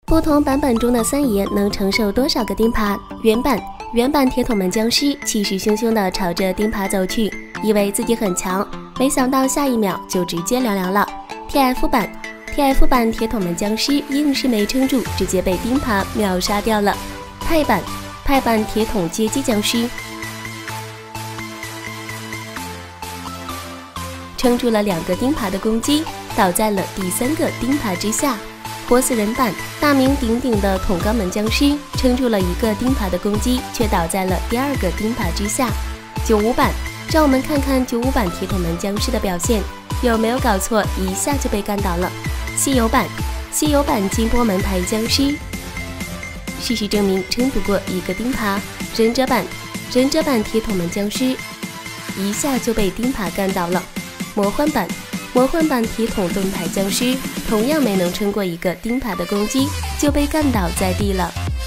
不同版本中的三爷能承受多少个钉耙？原版铁桶门僵尸气势汹汹地朝着钉耙走去，以为自己很强，没想到下一秒就直接凉凉了。TF 版铁桶门僵尸硬是没撑住，直接被钉耙秒杀掉了。派版铁桶接机僵尸撑住了2个钉耙的攻击，倒在了第3个钉耙之下。活死人版大名鼎鼎的桶肛门僵尸撑住了1个钉耙的攻击，却倒在了第2个钉耙之下。95版，让我们看看95版铁桶门僵尸的表现，有没有搞错，一下就被干倒了。稀有版金波门牌僵尸，事实证明撑不过1个钉耙。忍者版铁桶门僵尸一下就被钉耙干倒了。魔幻版铁桶盾牌僵尸同样没能撑过1个钉耙的攻击，就被干倒在地了。